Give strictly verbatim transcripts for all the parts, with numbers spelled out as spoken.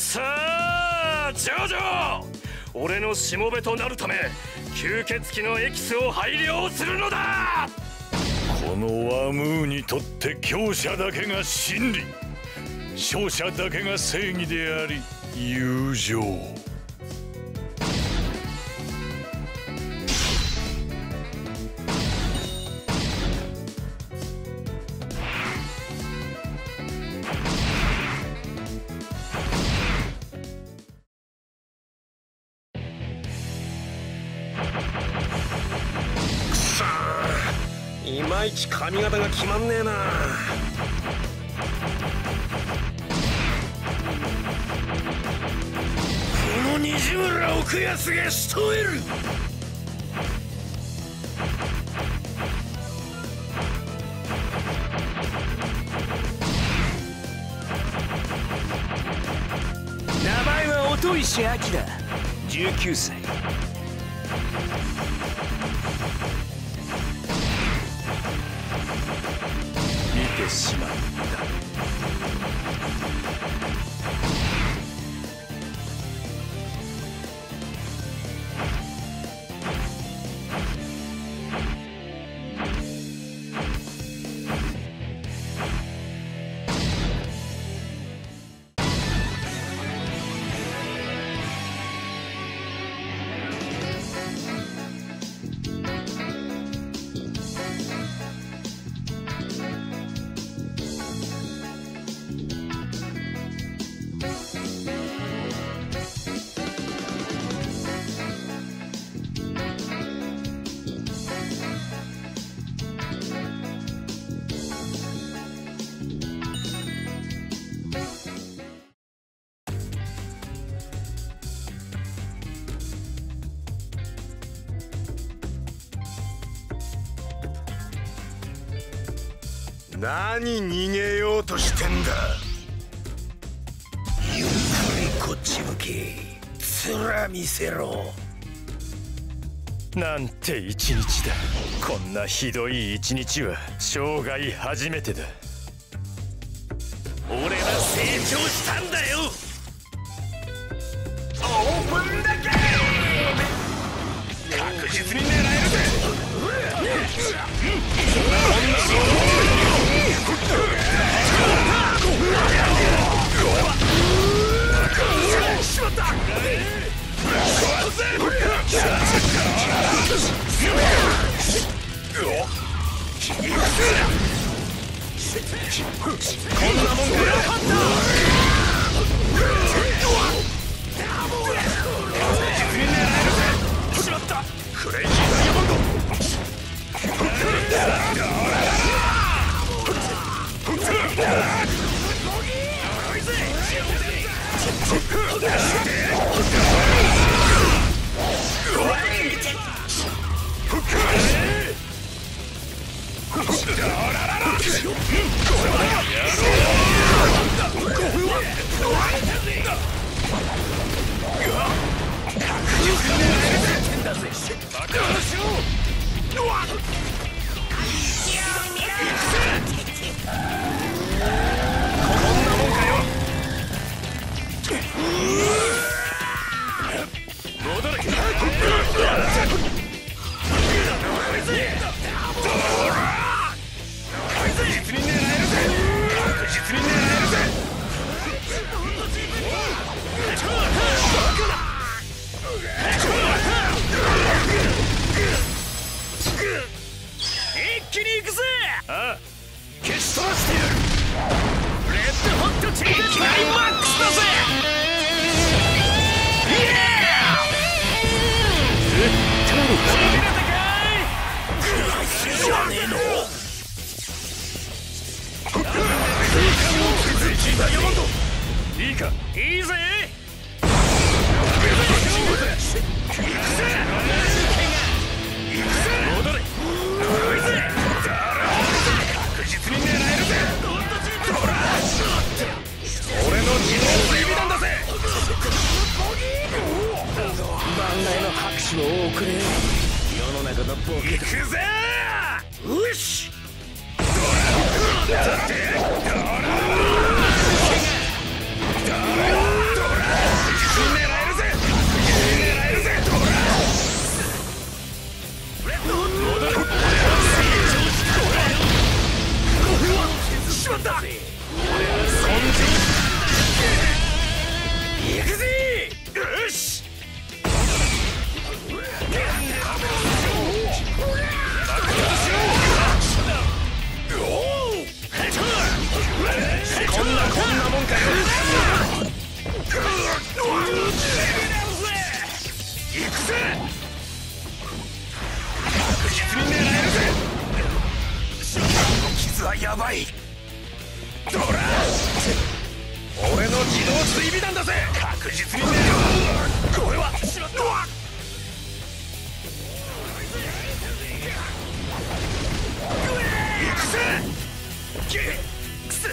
さあジョジョ、俺のしもべとなるため吸血鬼のエキスを配慮するのだ。 このワムーにとって強者だけが真理、勝者だけが正義であり友情。 いまいち髪型が決まんねえな。 この虹村奥安が仕留める。 名前は音石明、じゅうきゅうさい。見てしまった。 何逃げようとしてんだ。ゆっくりこっち向け、面見せろ。 なんて一日だ。こんなひどい一日は生涯初めてだ。俺は成長したんだよ。オープンだけ確実に狙えるぜ。しまった。こんなもんかよ。実に狙えるぜ。しまった。クレイジーダイヤモンド。一気に行くぜ。ああ、消し飛ばしてやる。レッドホットチリクライマックスだぜ。イエーイ。決めたかい。クライスじゃねえの。クレイジーダイヤモンド。いいか。いいぜ。戻れ。確実に狙えるぜ。俺の自動指弾だぜ。 万来の拍手を送れ。世の中のボケ。 行くぜ。よし。ドラドラドラドラい。 ドラ俺の自動追尾弾だぜ。確実にね。これはしまった。行くぜ。くせ。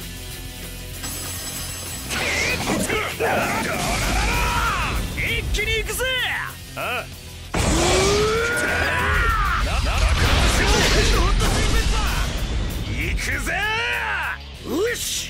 一気に行くぜ。ああ。行くぜ。よし。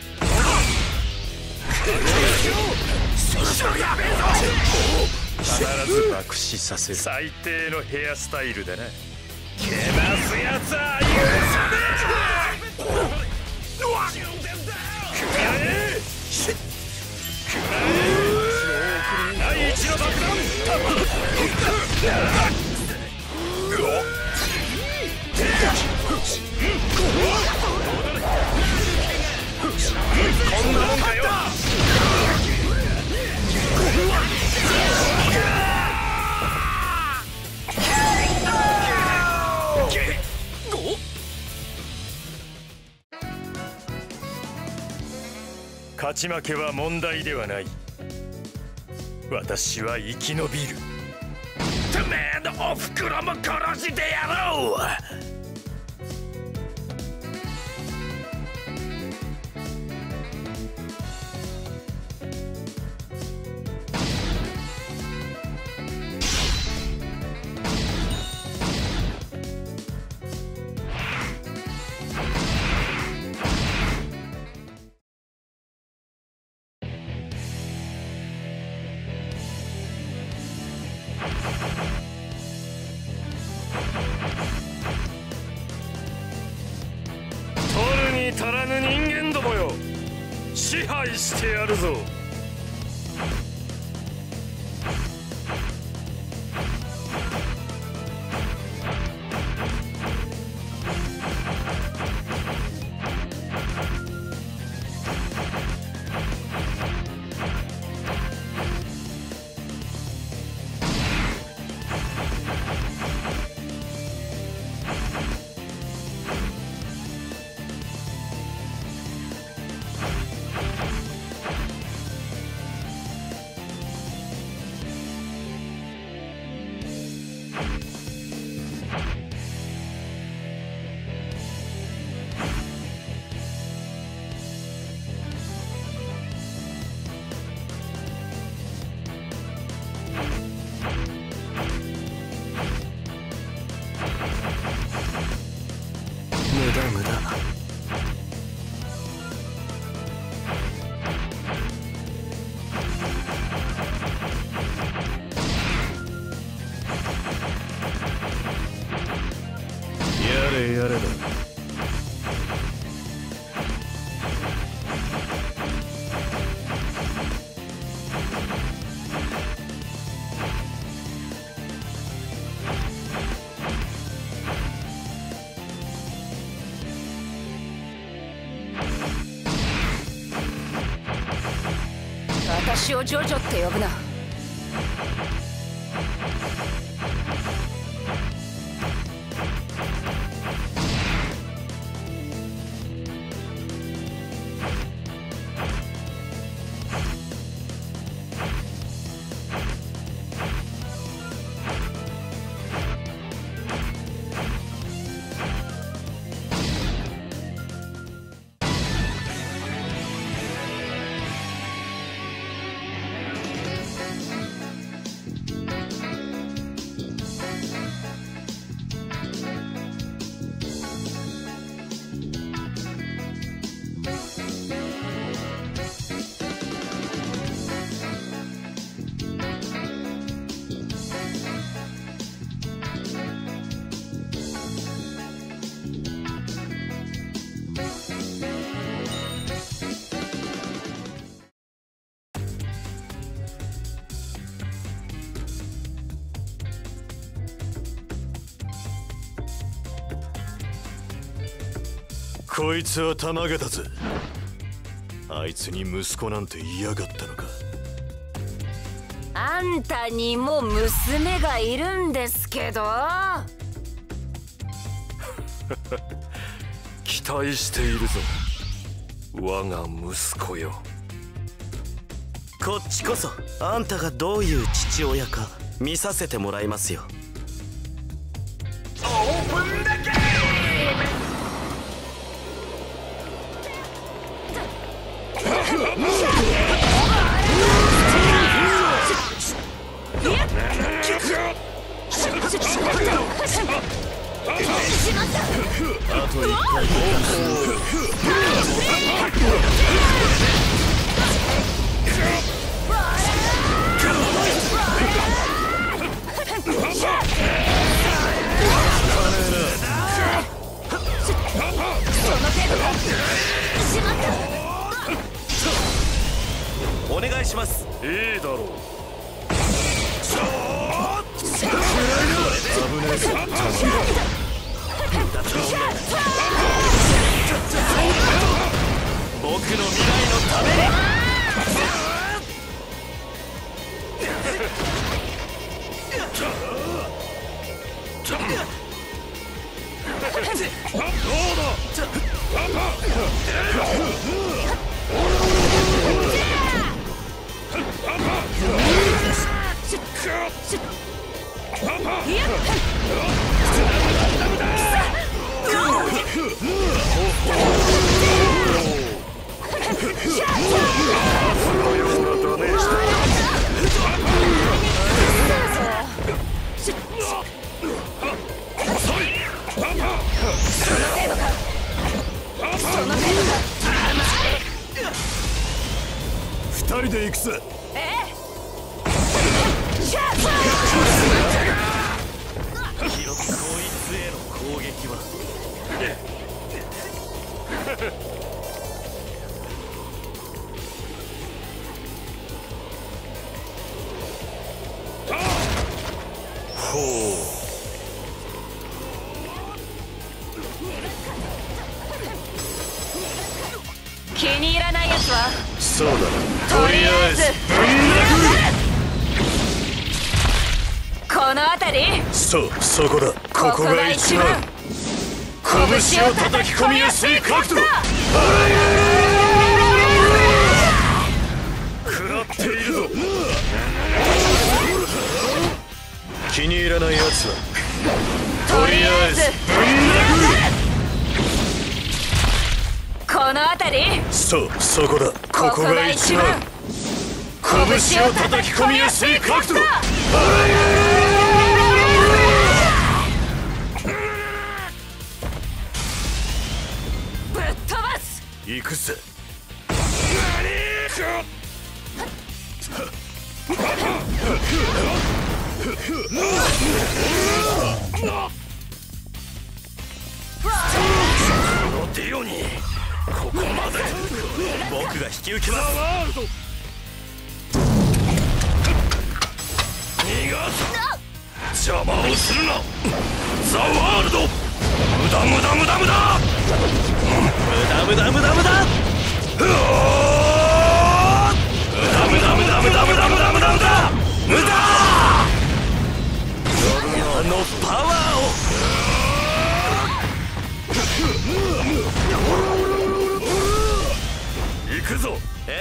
そろそろやべえぞ。必ず爆死させる。最低のヘアスタイルだな。けなすやつは許さねえ。くらえ。くらえ。第一の爆弾。こんなもんかよ。勝ち負けは問題ではない。私は生き延びる。てめえのおふくろも殺してやろう。足らぬ人間どもよ、支配してやるぞ。無駄無駄。やれやれだ。 私をジョジョって呼ぶな。こいつはたまげたぜ。あいつに息子なんて嫌がったのか。 あんたにも娘がいるんですけど。 期待しているぞ、我が息子よ。 こっちこそあんたがどういう父親か見させてもらいますよ。あと一回お願いします。 いいだろう。 僕の未来のために。 二人で行くぜ。 記録こいつへの攻撃はほう。 気に入らないやつはそうだな。 とりあえずこの辺り。 そうそこだ。ここが一番拳を叩き込みやすい角度。食らっているぞ。気に入らないやつはとりあえずこの辺り。 そうそこだ。ここが一番拳を叩き込みやすい角度。 ぶっ飛ばす。 行くぜ。 ディオニー、ここまで。 僕が引き受けます。 ワールド逃がす。邪魔をするな。ザ・ワールド。無駄無駄無駄無駄無駄無駄無駄無駄。 無駄無駄無駄無駄無駄無駄無駄無駄無駄。 あのパワーを。 行くぞ。 え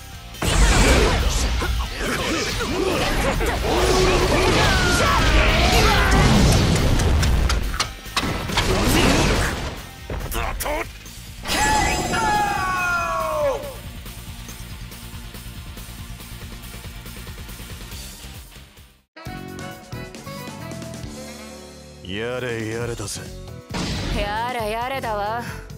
だとやれやれだぜ。 やれやれだわ。